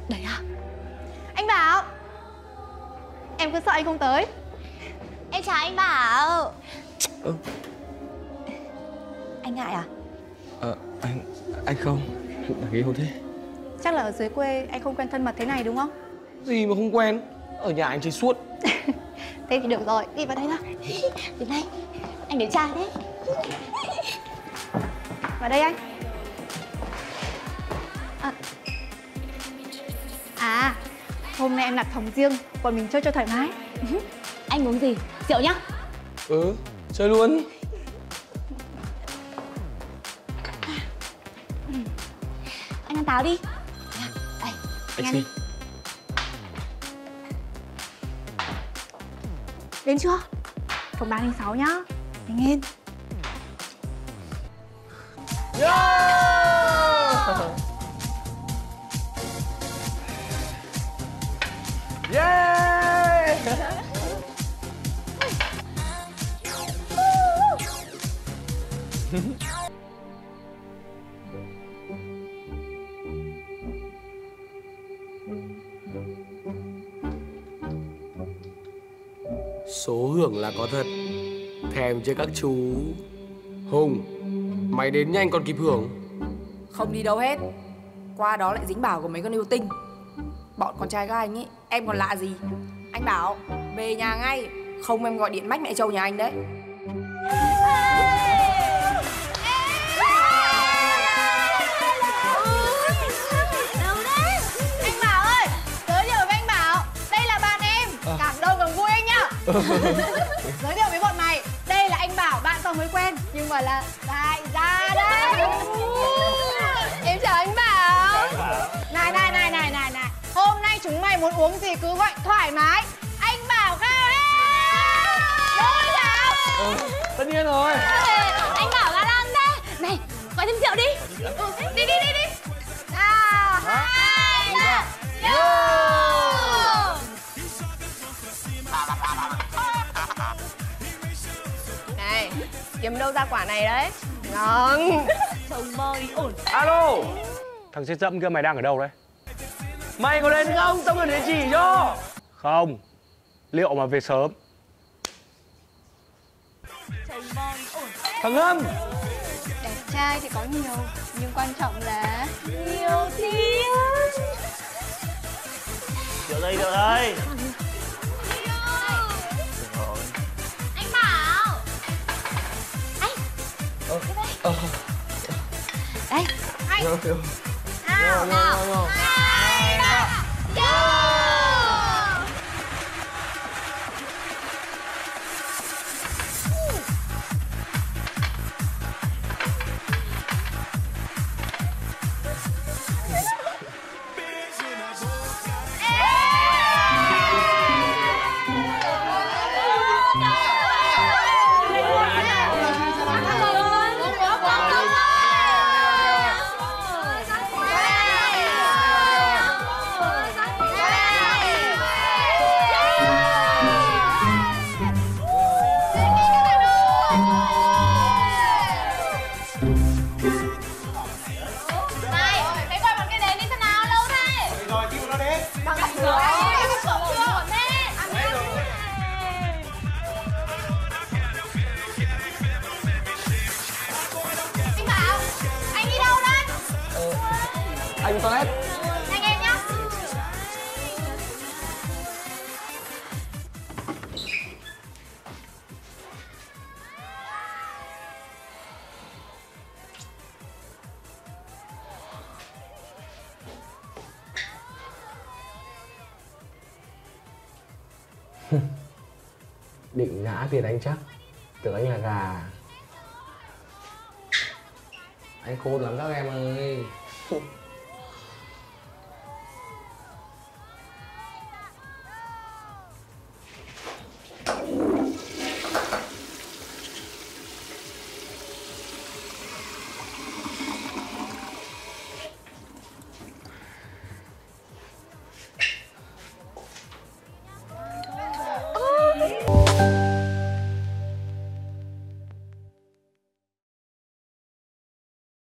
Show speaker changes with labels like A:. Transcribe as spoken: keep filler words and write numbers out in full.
A: Đấy à? Anh Bảo. Em cứ sợ anh không tới. Em chào anh Bảo.
B: Ừ.
A: Anh ngại à?
B: Ờ, anh... anh không. Đáng yêu thế.
A: Chắc là ở dưới quê anh không quen thân mật thế này đúng không?
B: Gì mà không quen. Ở nhà anh chơi suốt.
A: Thế thì được rồi, đi vào đây nào. Đến đây. Anh đến trai đấy. Vào đây anh. À, à hôm nay em đặt phòng riêng, bọn mình chơi cho thoải mái. Anh uống gì? Rượu nhá.
B: Ừ, chơi luôn.
A: Anh ăn táo đi. Đây,
B: Anh xin.
A: Đến chưa? Phòng ba linh sáu nhá. Nhanh lên.
B: Yeah! Yeah!
C: Số hưởng là có thật. Thèm chưa các chú? Hùng, mày đến nhanh còn kịp hưởng.
D: Không đi đâu hết. Qua đó lại dính bảo của mấy con yêu tinh. Bọn con trai các anh ấy, em còn lạ gì. Anh Bảo, về nhà ngay. Không em gọi điện mách mẹ Châu nhà anh đấy.
A: Đâu đấy? Anh Bảo ơi, giới thiệu với anh Bảo. Đây là bạn em, cảm động càng vui anh nhá. Giới thiệu với bọn mày, đây là anh Bảo, bạn tao mới quen nhưng mà là đại gia đấy. Em chào anh Bảo. Này này này này này này, hôm nay chúng mày muốn uống gì cứ gọi thoải mái. Anh Bảo cao hết. Đúng Bảo.
B: Ừ, tất nhiên rồi.
A: Anh Bảo ga lăng thế. Này, gọi thêm rượu đi. Ừ, đi đi đi đi. Nào, hai, ba, vô. Này, kiếm đâu ra quả này đấy. Ngon. Trông bơi ổn.
B: Alo, thằng chết dẫm kia mày đang ở đâu đấy? Mày có đến không? Tao cần địa chỉ cho. Không, liệu mà về sớm. Thằng Hâm.
A: Đẹp trai thì có nhiều, nhưng quan trọng là nhiều tiền.
E: Được đây, được đây.
A: Anh Bảo. Anh.
B: Ờ, ờ.
A: Đây, anh.
B: Được, được.
A: Nào, nào. Hai, ba, vô.
B: Anh toilet.
A: Nhanh em nhá.
B: Định ngã tiền anh chắc. Tưởng anh là gà. Anh khôn lắm các em ơi.